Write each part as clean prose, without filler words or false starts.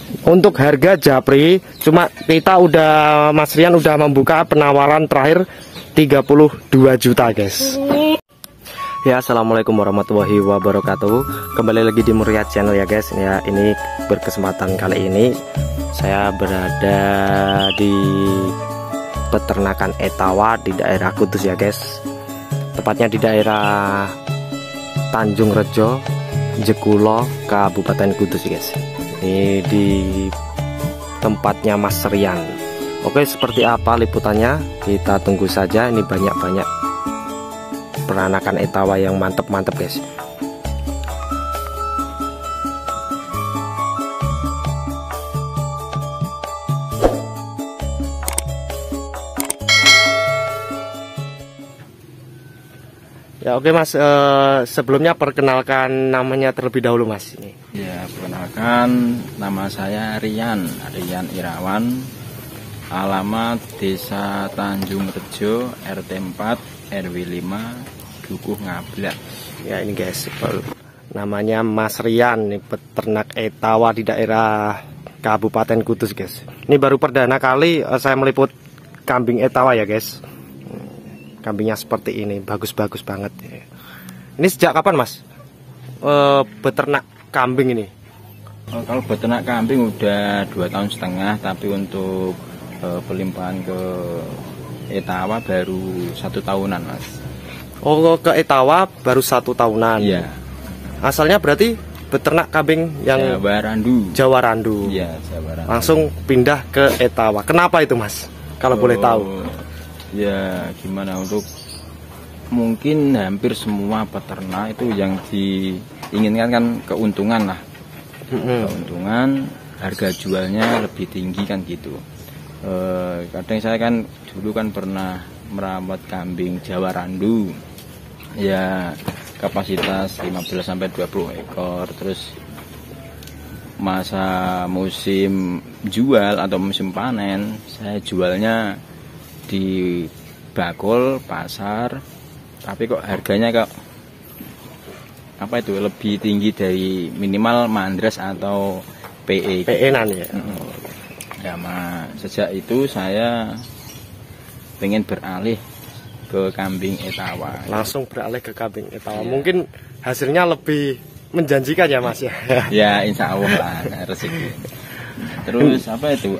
Untuk harga japri, cuma kita Mas Rian udah membuka penawaran terakhir 32 juta guys. Ya, assalamualaikum warahmatullahi wabarakatuh. Kembali lagi di Muriat Channel ya guys. Ya, ini berkesempatan kali ini saya berada di peternakan etawa di daerah Kudus ya guys. Tepatnya di daerah Tanjung Rejo, Jekulo, Kabupaten Kudus ya guys. Ini di tempatnya Mas Rian. Oke, seperti apa liputannya? Kita tunggu saja. Ini banyak-banyak peranakan etawa yang mantep-mantep guys. Ya oke Mas, sebelumnya perkenalkan namanya terlebih dahulu Mas. Ini. Ya, perkenalkan nama saya Rian Irawan, alamat Desa Tanjung Rejo, RT 4, RW 5, Dukuh Ngablak. Ya ini guys, namanya Mas Rian, nih, peternak etawa di daerah Kabupaten Kudus guys. Ini baru perdana kali saya meliput kambing etawa ya guys. Kambingnya seperti ini, bagus-bagus banget. Ini sejak kapan Mas beternak kambing ini? Kalau beternak kambing udah 2,5 tahun, tapi untuk pelimpahan ke etawa baru 1 tahunan Mas. Oh, ke etawa baru 1 tahunan. Iya. Asalnya berarti beternak kambing yang Jawa Randu. Iya, Jawa Randu. Langsung pindah ke etawa. Kenapa itu Mas? Kalau boleh tahu. Ya gimana, untuk mungkin hampir semua peternak itu yang diinginkan kan keuntungan lah. Keuntungan, harga jualnya lebih tinggi kan gitu. Kadang saya kan dulu kan pernah merawat kambing Jawa Randu. Ya kapasitas 15-20 ekor. Terus masa musim jual atau musim panen saya jualnya di bakul pasar, tapi kok harganya kok apa itu lebih tinggi dari minimal mandras atau PE. PE-nan ya. Ya, sejak itu saya pengen beralih ke kambing etawa. Langsung beralih ke kambing etawa. Ya. Mungkin hasilnya lebih menjanjikan ya Mas ya. Ya insya Allah lah rezeki. Terus apa itu?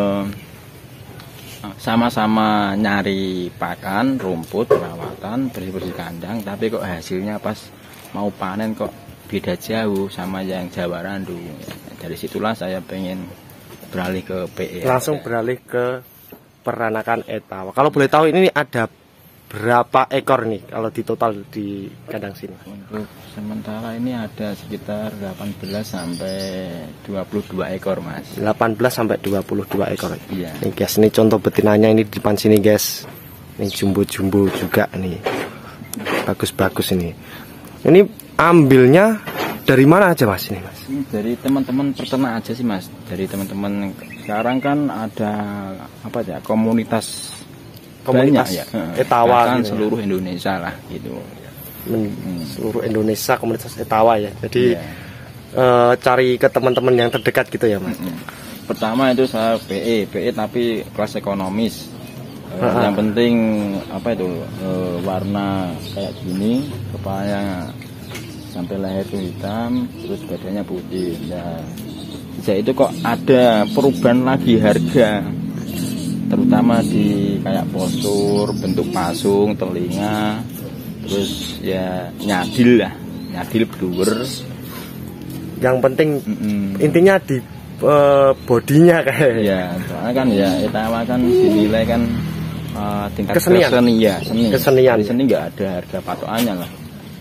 Sama-sama nyari pakan, rumput, perawatan, bersih-bersih kandang, tapi kok hasilnya pas mau panen kok beda jauh sama yang Jawa Randu. Dari situlah saya pengen beralih ke PE. Langsung beralih ke peranakan etawa. Kalau boleh tahu ini ada berapa ekor nih kalau di total di kandang sini? Untuk sementara ini ada sekitar 18 sampai 22 ekor Mas. 18 sampai 22 ekor. Iya. Nih guys, ini contoh betinanya ini di depan sini guys. Ini jumbo-jumbo juga nih. Bagus-bagus ini. Ini ambilnya dari mana aja Mas ini Mas? Ini dari teman-teman peternak aja sih Mas. Dari teman-teman, sekarang kan ada apa ya, komunitas ya, etawa kan gitu, seluruh Indonesia lah gitu. Seluruh Indonesia komunitas etawa ya. Jadi cari ke teman-teman yang terdekat gitu ya Mas. Pertama itu saya PE tapi kelas ekonomis. Yang penting apa itu warna kayak gini, kepalanya sampai leher itu hitam, terus badannya putih. Nah, sejak itu kok ada perubahan lagi harga, terutama di kayak postur, bentuk pasung, telinga, terus ya nyadil bluer. Yang penting intinya di bodinya kayak. Ya, soalnya kan ya etawa kan dinilai kan tingkat kesenian. Di seni nggak ada harga patokannya lah.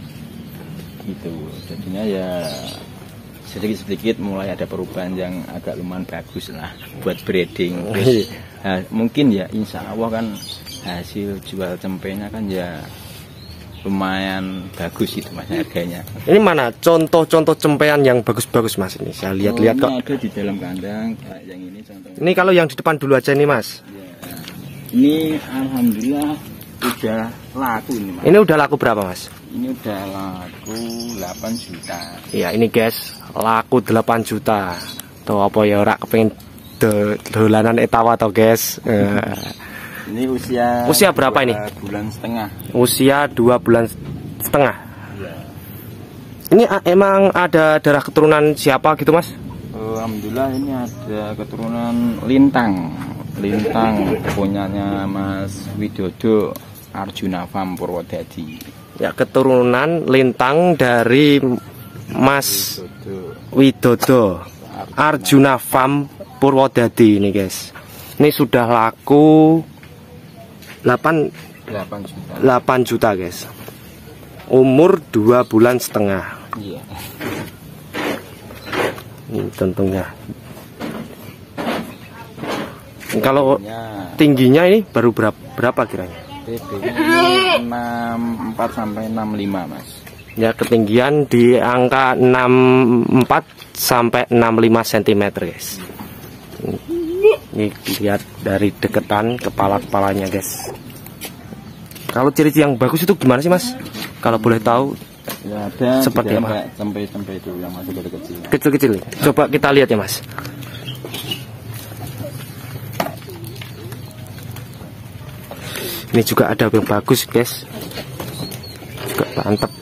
Gitu. Jadinya ya sedikit-sedikit mulai ada perubahan yang agak lumayan bagus lah buat breeding. Terus, mungkin ya insya Allah kan hasil jual cempenya kan ya lumayan bagus itu Mas harganya. Ini mana contoh-contoh cempean yang bagus-bagus Mas ini? Saya lihat-lihat kok. Ada di dalam kandang kayak yang ini contohnya. Ini kalau yang di depan dulu aja nih Mas. Ya. Ini alhamdulillah udah laku ini Mas. Ini udah laku berapa Mas? Ini udah laku 8 juta. Iya ini guys, laku 8 juta. Tuh apa ya ora kepengin dolanan etawa to, guys. Ini usia berapa ini? 2 bulan setengah. Usia 2 bulan setengah. Iya. Ini emang ada darah keturunan siapa gitu, Mas? Alhamdulillah ini ada keturunan Lintang. Lintang punyanya Mas Widodo Arjuna Farm Purwodadi. Ya, keturunan Lintang dari Mas Widodo Arjuna Farm Purwodadi ini, guys. Ini sudah laku 8 juta, guys. Umur 2 bulan setengah. Iya. Ini tentunya. Kalau tingginya ini baru berapa kiranya? TB 64 sampai 65, Mas. Ya, ketinggian di angka 64 sampai 65 cm, guys. Ini lihat dari deketan kepalanya, guys. Kalau ciri-ciri yang bagus itu gimana sih, Mas? Kalau boleh tahu. Ya, ada seperti apa? Sampai itu yang masih dari kecil. Kecil-kecil. Coba kita lihat ya, Mas. Ini juga ada yang bagus, guys. Juga mantap.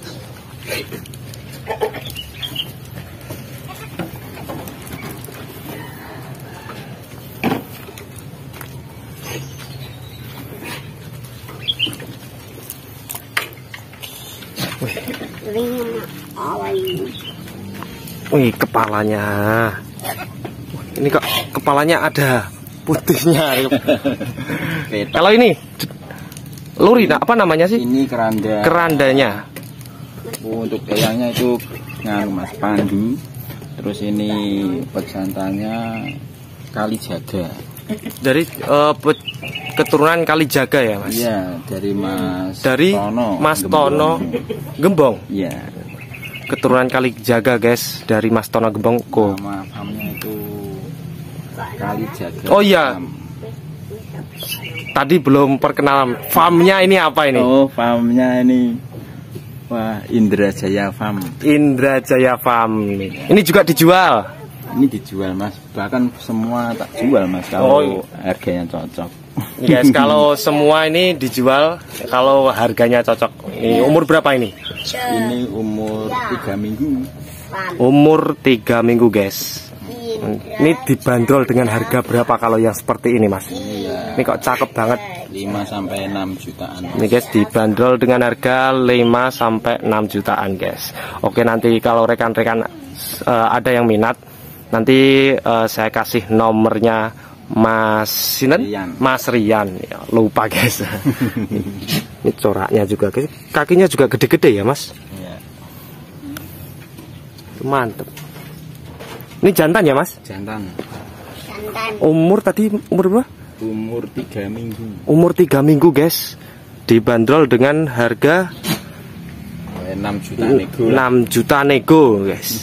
Wih, kepalanya. Ini kok kepalanya ada putihnya. Kalau ini luri, apa namanya sih? Ini keranda. Kerandanya. Untuk eyangnya itu Mas Pandu. Terus ini pejantannya Kalijaga. Dari keturunan Kalijaga ya, Mas? Iya, dari Mas Tono Gembong. Iya. Keturunan Kalijaga, guys, dari Mas Tono Gembong. Nama farmnya itu Kalijaga. Oh iya. Tadi belum perkenalan. Farmnya ini apa ini? Oh, farmnya ini Indra Jaya Farm. Indra Jaya Farm. Ini juga dijual. Ini dijual, Mas. Bahkan semua tak jual, Mas, kalau harganya cocok. Guys, kalau semua ini dijual kalau harganya cocok. Ini umur berapa ini? Ini umur 3 minggu. Umur 3 minggu, guys. Ini dibanderol dengan harga berapa kalau yang seperti ini, Mas? Ini kok cakep banget. 5 sampai 6 jutaan. Ini, guys, dibanderol dengan harga 5 sampai 6 jutaan, guys. Oke, nanti kalau rekan-rekan ada yang minat, nanti saya kasih nomornya Mas Rian. Ya, lupa, guys. Ini coraknya juga, guys. Kakinya juga gede-gede ya, Mas. Iya. Mantep. Ini jantan ya, Mas? Jantan. Umur berapa? Umur 3 minggu. Umur 3 minggu, guys. Dibanderol dengan harga 6 juta nego. 6 juta nego, guys.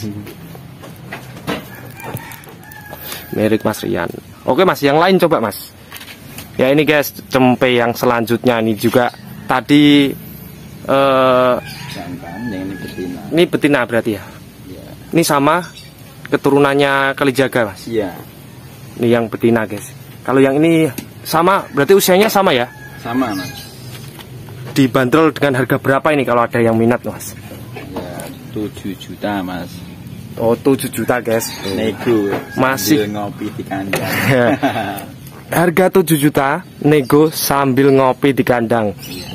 Merek Mas Rian. Oke, Mas, yang lain coba, Mas. Ya, ini, guys, cempe yang selanjutnya ini juga tadi jantan, yang ini betina. Ini betina berarti ya? Iya. Ini sama keturunannya Kalijaga, Mas? Iya. Ini yang betina, guys. Kalau yang ini sama, berarti usianya sama ya? Sama, Mas. Dibanderol dengan harga berapa ini kalau ada yang minat, Mas? Ya, 7 juta, Mas. Oh, 7 juta, guys. Nego. Masih ngopi di kandang. Harga 7 juta, nego sambil ngopi di kandang.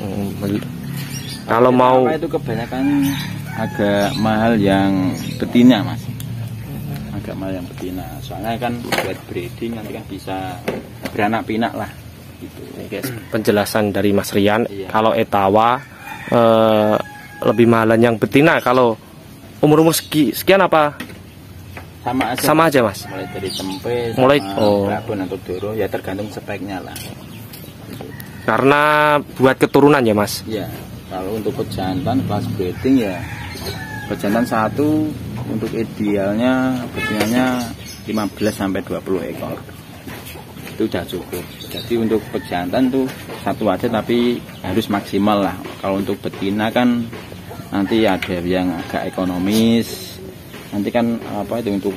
Kalau mau itu kebanyakan agak mahal yang betina, Mas. Agak mahal yang betina. Soalnya kan buat breeding nanti kan bisa beranak pinak lah. Gitu. Ini, guys, penjelasan dari Mas Rian. Iya. Kalau etawa lebih mahalan yang betina. Kalau umur sekian apa? Sama aja, Mas. Mulai dari cempe, babon atau doro, ya tergantung speknya lah. Gitu. Karena buat keturunan ya, Mas. Iya. Kalau untuk pejantan kelas breeding ya pejantan satu untuk idealnya betinanya 15 sampai 20 ekor. Itu udah cukup. Jadi untuk pejantan tuh satu aja tapi harus maksimal lah. Kalau untuk betina kan nanti ada yang agak ekonomis. Nanti kan apa itu untuk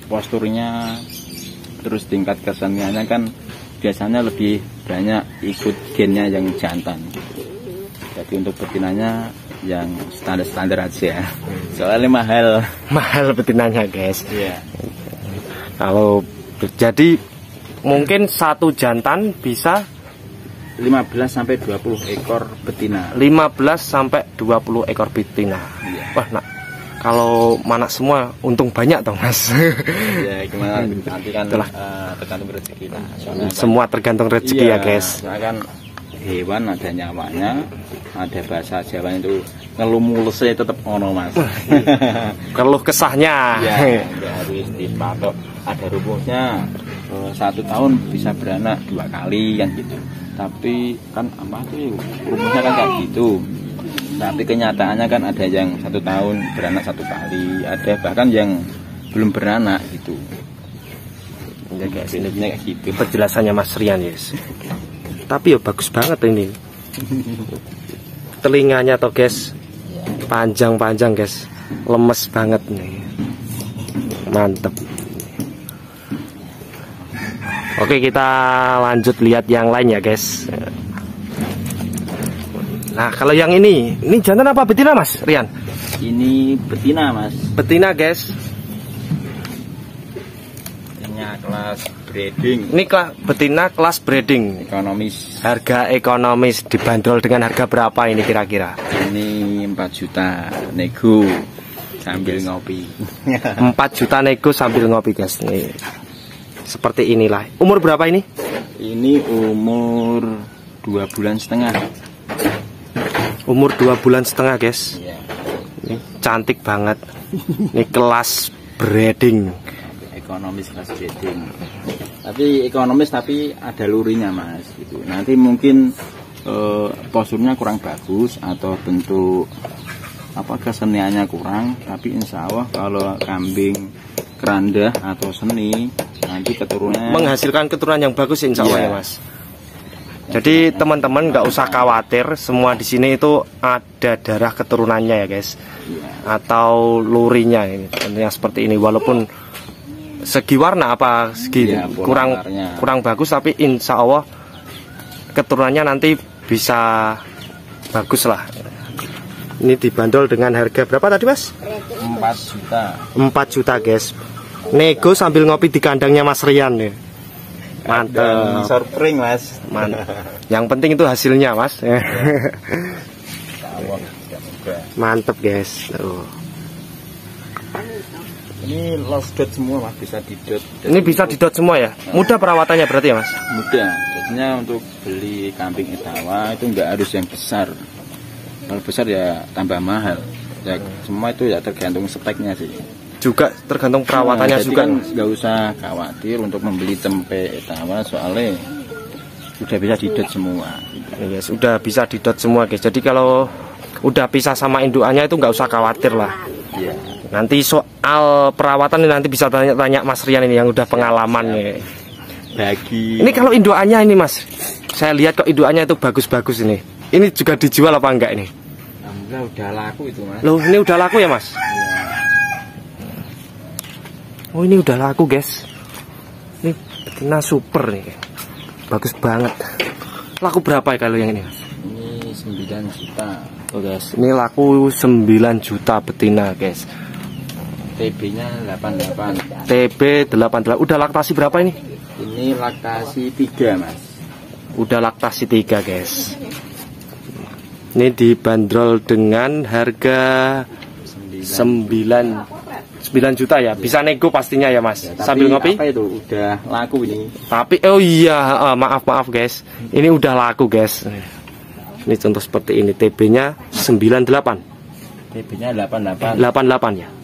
posturnya, terus tingkat keseniannya kan biasanya lebih banyak ikut gennya yang jantan. Jadi untuk betinanya yang standar-standar aja. Soalnya mahal betinanya guys. Iya. Kalau jadi mungkin satu jantan bisa 15 sampai 20 ekor betina. 15 sampai 20 ekor betina. Iya. Wah, nah, kalau manak semua untung banyak toh mas. Ya gimana nanti kan tergantung rezeki lah. Semua tergantung rezeki ya guys. Soalnya kan hewan ada nyawanya, ada bahasa Jawa itu ngeluh mulesnya tetap ono mas. Keluh kesahnya. Ya nggak harus dipatok. Ada rumusnya 1 tahun bisa beranak 2 kali kan gitu. Tapi kan apa tuh rumusnya kan kayak gitu. Tapi kenyataannya kan ada yang 1 tahun beranak 1 kali, ada bahkan yang belum beranak gitu. Ya guys, ini kayak gitu. Penjelasannya Mas Rian guys. Tapi ya bagus banget ini. Telinganya toh guys, panjang-panjang guys, lemes banget nih, mantep. Oke, kita lanjut lihat yang lain ya guys. Nah, kalau yang ini jantan apa betina Mas Rian? Ini betina mas. Betina guys. Ini kelas breeding. Ini betina kelas breeding. Ekonomis. Harga ekonomis, dibanderol dengan harga berapa ini kira-kira? Ini 4 juta nego sambil ngopi. 4 juta nego sambil ngopi guys. Nih. Seperti inilah. Umur berapa ini? Ini umur 2,5 bulan. Umur 2,5 bulan guys. Iya. Ini cantik banget. Ini kelas breeding. Ekonomis kelas breeding. Tapi ekonomis tapi ada lurinya mas. Gitu. Nanti mungkin posturnya kurang bagus atau bentuk keseniannya kurang. Tapi insya Allah kalau kambing keranda atau seni nanti keturunannya menghasilkan keturunan yang bagus insya Allah ya mas. Jadi teman-teman nggak usah khawatir, semua di sini itu ada darah keturunannya ya guys, atau lurinya ini yang seperti ini. Walaupun segi warna kurang bagus, tapi insya Allah keturunannya nanti bisa bagus lah. Ini dibanderol dengan harga berapa tadi mas? 4 juta. 4 juta guys. Nego sambil ngopi di kandangnya Mas Rian nih. Mantap. Surpring mas. Mantap. Yang penting itu hasilnya mas. Mantap guys. Ini lost dot semua mas, bisa didot. Ini bisa didot semua ya? Mudah perawatannya berarti ya mas? Mudah. Jadinya untuk beli kambing Etawa itu nggak harus yang besar. Kalau besar ya tambah mahal. Ya semua itu ya tergantung speknya sih. Juga tergantung perawatannya juga. Kan nggak usah khawatir untuk membeli tempe Etawa soalnya udah bisa didot semua. Ya, sudah bisa didot semua guys. Jadi kalau udah pisah sama indukannya itu nggak usah khawatir lah. Iya. Nanti soal perawatan nanti bisa tanya-tanya Mas Rian ini yang udah pengalaman nih. Bagi. Ini kalau indukannya ini mas, saya lihat kok indukannya itu bagus-bagus ini. Ini juga dijual apa enggak ini? Alhamdulillah udah laku itu mas. Loh ini udah laku ya mas? Oh ini udah laku guys. Ini betina super nih, bagus banget. Laku berapa ya kalau yang ini? Ini 9 juta. Oh guys, ini laku 9 juta betina guys. TB-nya 88. TB 88. Udah laktasi berapa ini? Ini laktasi 3 mas. Udah laktasi 3 guys. Ini dibanderol dengan harga 9 juta ya, bisa nego pastinya ya mas. Ya, sambil ngopi. Apa itu udah laku ini. Tapi oh iya maaf guys, ini udah laku guys. Ini contoh seperti ini, TB-nya 98. TB-nya 88. 88 ya.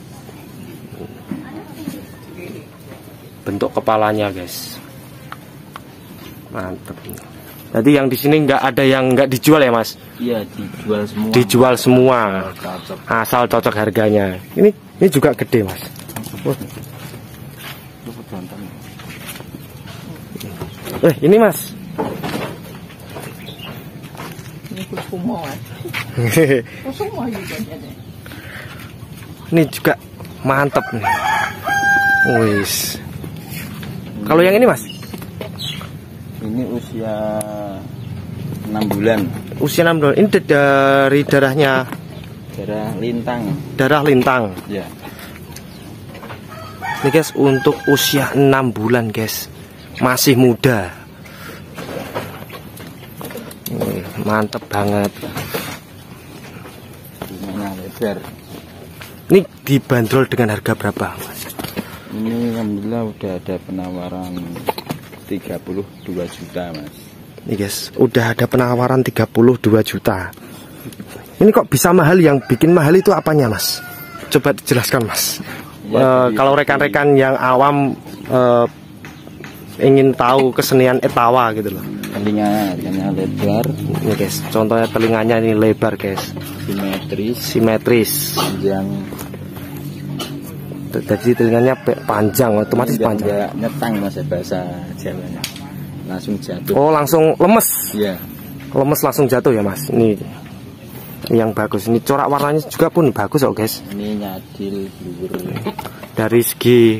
Bentuk kepalanya guys, mantep. Jadi yang di sini nggak ada yang nggak dijual ya mas? Iya dijual semua. Dijual semua. Asal cocok harganya. Ini juga gede mas. Ini mas. Ini juga mantep nih. Wis. Kalau yang ini Mas? Ini usia 6 bulan. Usia 6 bulan. Ini dari darah lintang. Darah lintang. Ya. Ini guys, untuk usia 6 bulan guys, masih muda. Mantep banget. Lebar. Ini dibanderol dengan harga berapa Mas? Ini alhamdulillah udah ada penawaran 32 juta Mas. Ini guys, udah ada penawaran 32 juta. Ini kok bisa mahal? Yang bikin mahal itu apanya Mas? Coba dijelaskan Mas. Ya, kalau rekan-rekan yang awam ingin tahu kesenian etawa gitu loh. Telinganya lebar. Ini guys, contohnya telinganya ini lebar guys. Simetris. Panjang. Jadi telinganya panjang, otomatis panjang. Nyetang Mas bahasa Jawanya. Langsung jatuh. Oh, langsung lemes. Iya. Lemes langsung jatuh ya Mas. Ini yang bagus. Ini corak warnanya juga pun bagus oh guys. Ini nyadil blur. Dari segi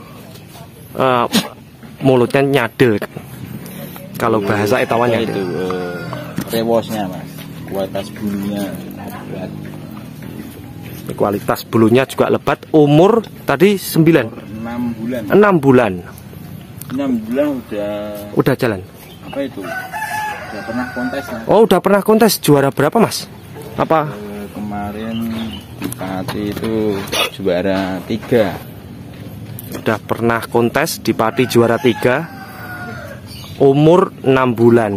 mulutnya nyadil. Kalau bahasa etawanya itu rewosnya Mas. Kualitas bulunya lebat. Kualitas bulunya juga lebat. Umur tadi 6 bulan. 6 bulan udah jalan. Apa itu? Udah pernah kontes Mas. Oh, udah pernah kontes. Juara berapa Mas? Apa? Kemarin Pati itu juara 3. Udah pernah kontes di Pati juara 3. Umur 6 bulan.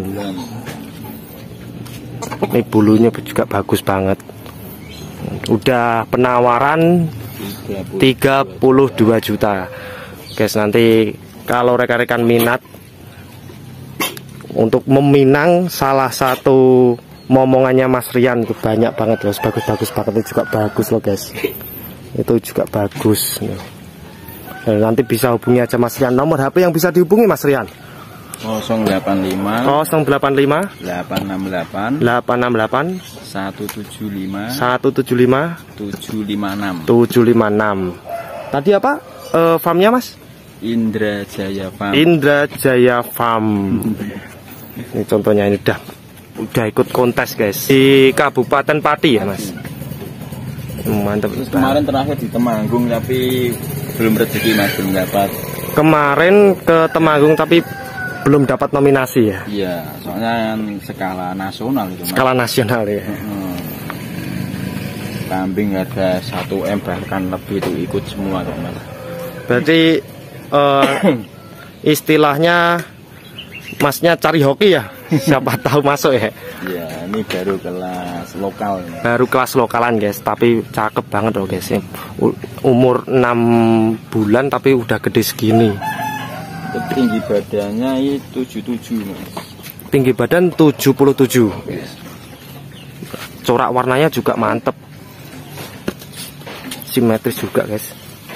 Ini bulunya juga bagus banget. Udah penawaran 32 juta. Guys, nanti kalau rekan-rekan minat untuk meminang salah satu momongannya Mas Rian itu banyak banget loh, bagus-bagus banget. Itu juga bagus loh guys. Itu juga bagus. Dan nanti bisa hubungi aja Mas Rian. Nomor HP yang bisa dihubungi Mas Rian 085 868 175 756. Tadi apa farmnya Mas? Indra Jaya Farm. Ini contohnya, ini udah ikut kontes guys di Kabupaten Pati ya Mas. Mantap. Terus kemarin terakhir di Temanggung tapi belum rezeki Mas, belum dapat. Kemarin ke Temanggung tapi belum dapat nominasi ya. Iya, soalnya skala nasional itu Mas. Skala nasional ya. Kambing ada 1 M bahkan lebih itu ikut semua kok Mas. Berarti istilahnya Masnya cari hoki ya. Siapa tahu masuk ya. Iya, ini baru kelas lokal. Baru kelas lokalan guys, tapi cakep banget loh guys. Umur 6 bulan tapi udah gede segini. Tinggi badannya itu 77 Mas. Tinggi badan 77. Corak warnanya juga mantep. Simetris juga guys.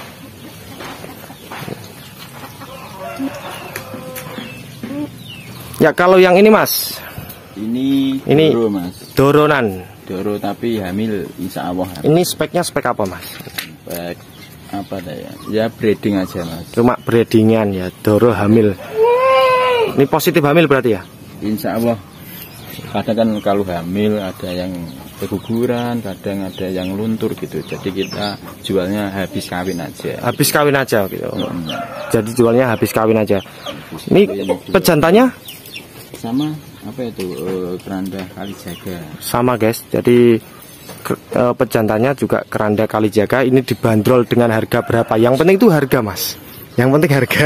Ya kalau yang ini Mas. Ini Doro Mas. Doronan. Doro tapi hamil insya Allah. Ini speknya spek apa Mas? Spek apa ya? Ya breeding aja Mas. Cuma breedingan ya, Doro hamil. Ini positif hamil berarti ya? Insya Allah. Kadang kan kalau hamil ada yang keguguran, kadang ada yang luntur gitu. Jadi kita jualnya habis kawin aja. Habis kawin aja gitu. Jadi jualnya habis kawin aja. Ini pejantannya? Sama apa itu keranda Kalijaga. Sama guys. Jadi pejantannya juga keranda Kalijaga. Ini dibanderol dengan harga berapa? Yang penting itu harga Mas. Yang penting harga.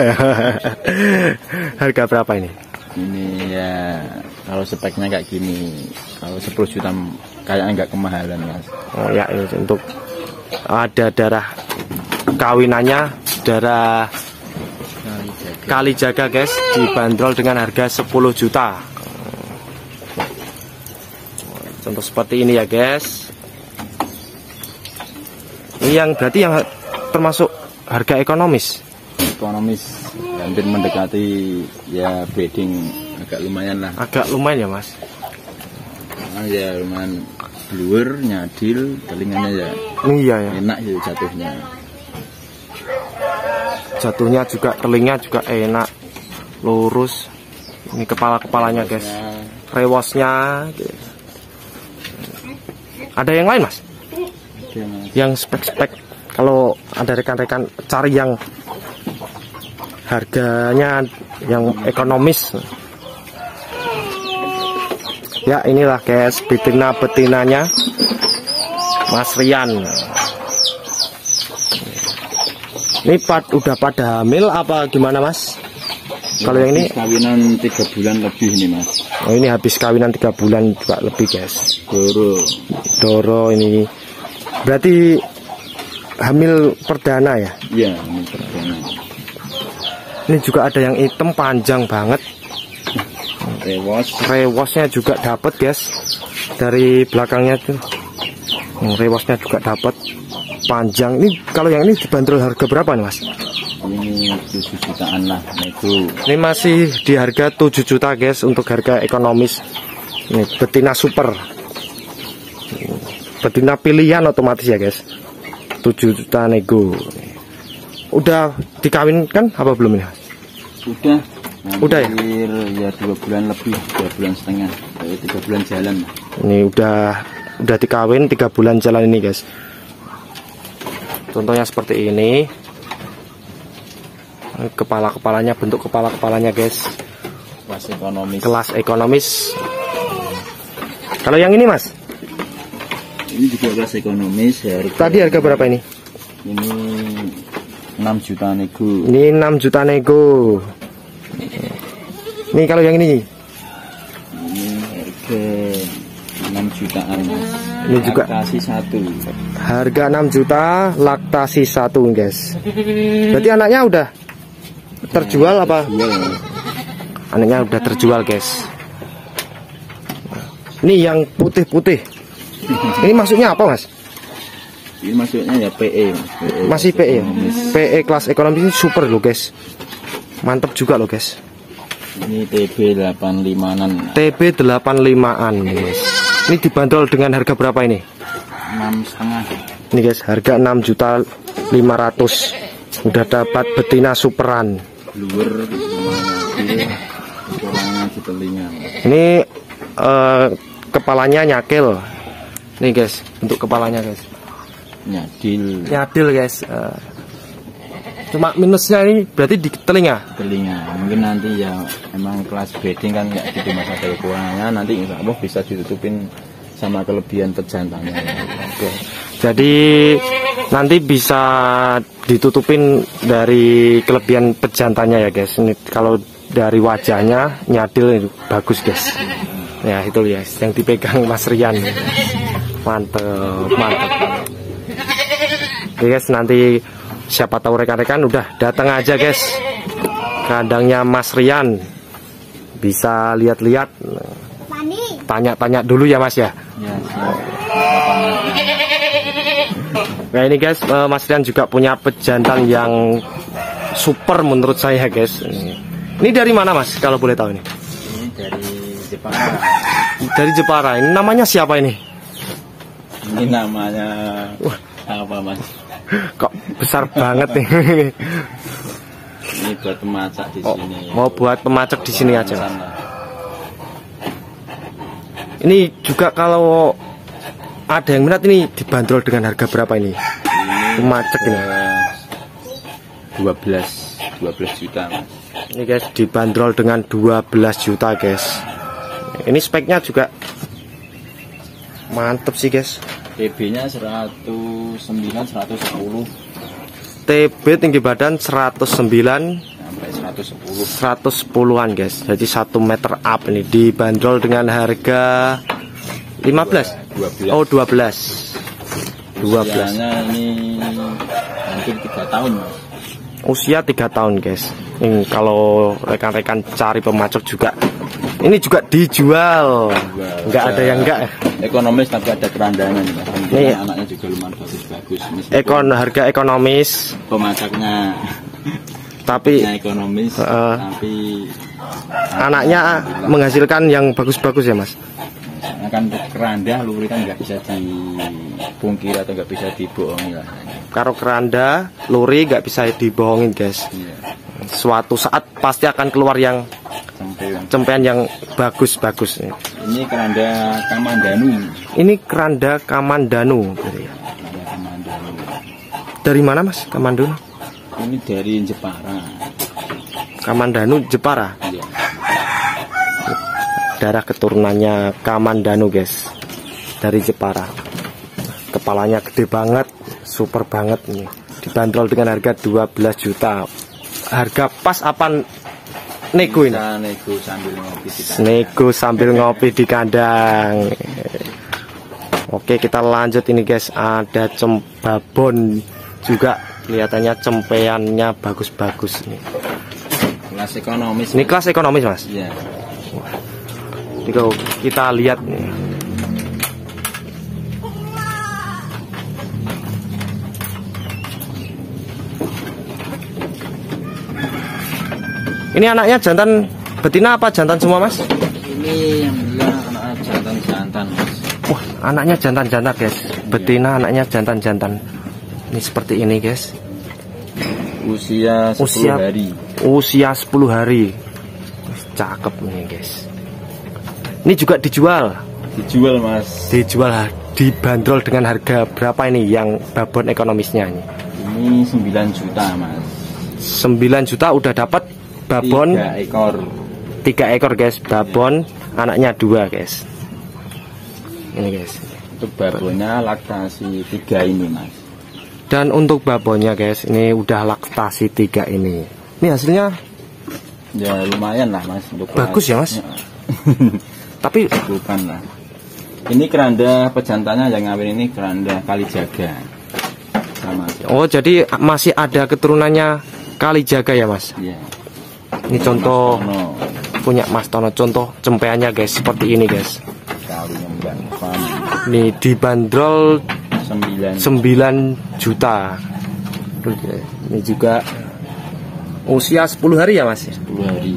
Harga berapa ini? Ini ya kalau speknya kayak gini, kalau 10 juta kayaknya nggak kemahalan Mas. Oh ya, ini untuk ada darah kawinannya, darah Kalijaga guys, dibanderol dengan harga 10 juta. Contoh seperti ini ya guys. Ini yang berarti yang termasuk harga ekonomis. Ekonomis, hampir mendekati ya breeding, agak lumayan lah. Agak lumayan ya Mas. Ya lumayan blur, nyadil, telinganya ya. Iya ya. Enak sih jatuhnya. jatuhnya juga, telingnya juga enak, lurus. Ini kepalanya guys, rewosnya. Ada yang lain mas? Yang spek-spek, kalau ada rekan-rekan cari yang harganya yang ekonomis. Ya inilah guys, betinanya Mas Rian. Ini udah pada hamil apa gimana mas? Kalau yang ini kawinan 3 bulan lebih nih mas. Oh ini habis kawinan 3 bulan juga lebih guys. Doro ini berarti hamil perdana ya? Iya, hamil perdana. Ini juga ada yang hitam panjang banget. Rewosnya juga dapat guys. Dari belakangnya tuh rewosnya juga dapat panjang. Ini kalau yang ini dibanderol harga berapa nih mas? Ini 7 jutaan lah nego. Ini masih di harga 7 juta guys, untuk harga ekonomis. Ini betina super, betina pilihan otomatis ya guys. 7 juta nego. Udah dikawinkan apa belum ini? Udah ya? Ya 2 bulan lebih, 2 bulan setengah, 3 bulan jalan. Ini udah dikawin 3 bulan jalan ini guys. Contohnya seperti ini. Kepalanya, bentuk kepalanya guys, kelas ekonomis. Kalau yang ini mas? Ini juga kelas ekonomis. Tadi harga berapa ini? Ini 6 juta nego. Ini 6 juta nego. Ini kalau yang ini? Ini harga 6 jutaan mas. Ini juga laktasi 1. Harga 6 juta, laktasi 1 guys. Berarti anaknya udah terjual apa? Anaknya udah terjual guys. Ini yang putih-putih. Ini maksudnya apa mas? Ini maksudnya ya PE mas. Masih PE ya? PE kelas ekonomi ini super loh guys. Mantap juga loh guys. Ini TB 85an. TB 85an guys. Ini dibanderol dengan harga berapa ini? 6,5. Ini guys, harga 6.500.000. Udah dapat betina superan. Luar di telinga. Ini kepalanya nyakil. Nih guys, bentuk kepalanya guys. Nyadil guys. Cuma minusnya ini berarti di telinga. Mungkin nanti ya emang kelas breeding kan nggak gitu masa ada kekurangannya, nanti insya Allah bisa ditutupin sama kelebihan pejantannya. Jadi nanti bisa ditutupin dari kelebihan pejantannya ya guys. Ini kalau dari wajahnya nyadil itu bagus guys. Ya itu guys yang dipegang Mas Rian. Mantep. Oke guys, nanti siapa tahu rekan-rekan udah datang aja guys kandangnya Mas Rian, bisa lihat-lihat, tanya-tanya dulu ya mas ya. Nah ini guys, Mas Rian juga punya pejantan yang super menurut saya guys. Ini dari mana mas kalau boleh tahu ini? Ini dari Jepara. Dari Jepara. Ini namanya siapa ini? Ini namanya apa mas? Kok besar banget nih. Ini buat pemacak di sini. Mau buat pemacak di sini aja. Ini juga kalau ada yang minat ini dibanderol dengan harga berapa ini? Pemacak ini. 12 juta mas. Ini guys dibanderol dengan 12 juta guys. Ini speknya juga mantep sih guys. TB-nya 109, 110. TB tinggi badan 109 sampai 110-an guys. Jadi 1 meter up ini dibanderol dengan harga 15. 12. Oh 12. Usianya ini mungkin 3 tahun mas. Usia 3 tahun guys. Ini kalau rekan-rekan cari pemacak juga, ini juga dijual. Enggak ada yang enggak. Ekonomis tapi ada kerandangan. Nih anaknya juga lumayan bagus-bagus. Harga ekonomis. Pemacaknya tapi ekonomis. Tapi anaknya menghasilkan yang bagus-bagus ya mas. Nah, kan untuk keranda luri kan nggak bisa dipungkiri atau nggak bisa dibohongi lah. Kalau keranda luri nggak bisa dibohongin guys. Iya. Suatu saat pasti akan keluar yang cempean yang bagus-bagus. Ini keranda Kamandanu. Ini keranda Kamandanu. Keranda Kamandanu. Dari mana mas Kamandanu? Ini dari Jepara. Kamandanu Jepara. Iya. Darah keturunannya Kamandanu guys, dari Jepara. Kepalanya gede banget, super banget nih. Dibanderol dengan harga 12 juta. Harga pas apa nego ini? Nego sambil ngopi di kandang. Nego sambil ngopi di kandang. Oke, kita lanjut ini guys. Ada babon juga, kelihatannya cempeannya bagus-bagus nih. Kelas ekonomis. Ini kelas ekonomis mas. Iya. Ini kalau kita lihat nih. Ini anaknya jantan betina apa jantan semua mas? Ini alhamdulillah anak jantan-jantan mas. Wah, anaknya jantan-jantan guys. Betina anaknya jantan-jantan. Ini seperti ini guys. Usia 10 hari. Usia 10 hari. Cakep nih guys. Ini juga dijual. Dijual mas. Dijual, dibanderol dengan harga berapa ini yang babon ekonomisnya ini? Ini 9 juta mas. 9 juta udah dapat babon 3 ekor. 3 ekor guys. Babon anaknya 2 guys. Ini guys. Untuk babonnya laktasi 3 ini mas. Dan untuk babonnya guys, ini udah laktasi 3 ini. Ini hasilnya ya lumayan lah mas. Untuk bagus ya mas. Tapi bukan lah. Ini keranda pejantannya yang ngawin ini keranda Kalijaga. Sama aja. oh jadi masih ada keturunannya Kalijaga ya mas? Iya. Ini contoh Mas Tono. punya Mas Tono, contoh cempeannya guys, seperti ini guys. Kali Mbak Fam. Ini dibanderol 9 juta. Ini juga usia 10 hari ya mas? 10 hari.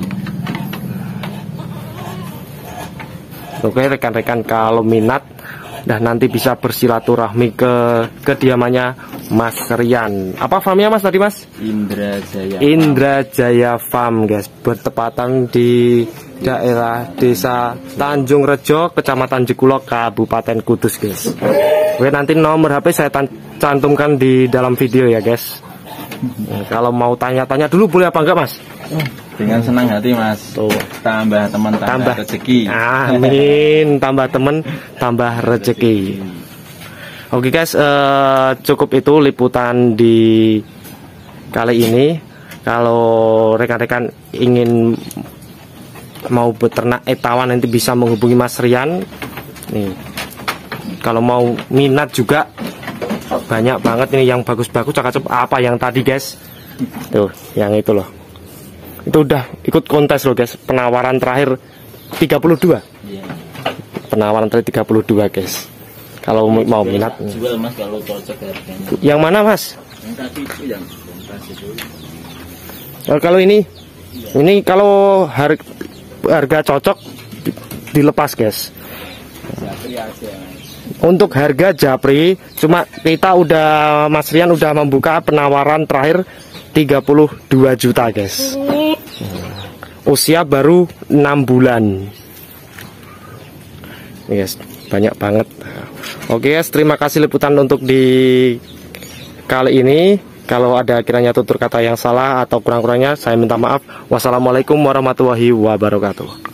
Oke rekan-rekan, kalau minat dan nanti bisa bersilaturahmi ke kediamannya Mas Rian. Apa farmnya mas tadi mas? Indrajaya. Indrajaya Farm guys, bertepatan di daerah Desa Tanjung Rejo, Kecamatan Jekulok, Kabupaten Kudus guys. Oke, nanti nomor HP saya cantumkan di dalam video ya guys. Kalau mau tanya-tanya dulu boleh apa enggak mas? Dengan senang hati mas. Tuh. Tambah teman, tambah rezeki. Amin. Tambah teman, tambah rezeki. Oke guys, cukup itu liputan di kali ini. Kalau rekan-rekan ingin mau beternak etawan nanti bisa menghubungi Mas Rian. Nih, kalau mau minat juga banyak banget ini yang bagus-bagus, cakep. Apa yang tadi guys? Tuh, yang itu loh. Itu udah ikut kontes loh guys. Penawaran terakhir 32. Iya. Penawaran terakhir 32 guys. Kalau mau minat. Jual mas kalau cocok harganya. Yang mana mas? Yang tadi itu yang tas itu. Kalau ini kalau harga cocok dilepas guys. Japri aja mas. Untuk harga japri, cuma kita udah Mas Rian udah membuka penawaran terakhir 32 juta guys. Usia baru 6 bulan. Yes, banyak banget. Oke guys, terima kasih liputan untuk di kali ini. Kalau ada kiranya tutur kata yang salah atau kurang-kurangnya saya minta maaf. Wassalamualaikum warahmatullahi wabarakatuh.